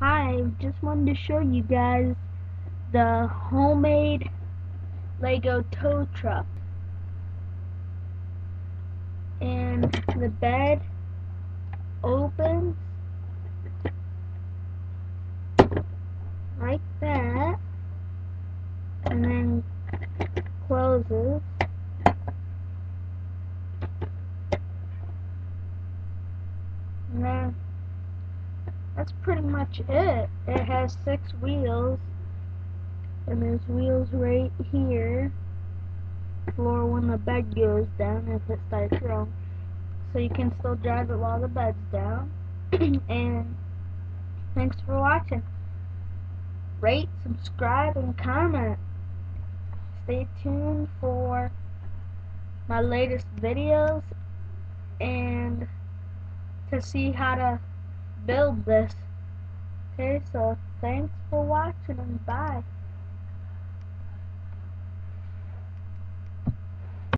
Hi, just wanted to show you guys the homemade Lego tow truck. And the bed opens like that and then closes. And then that's pretty much it. It has 6 wheels, and there's wheels right here for when the bed goes down if it starts wrong. So you can still drive it while the bed's down. And thanks for watching. Rate, subscribe, and comment. Stay tuned for my latest videos and to see how to build this. Okay, so thanks for watching and bye.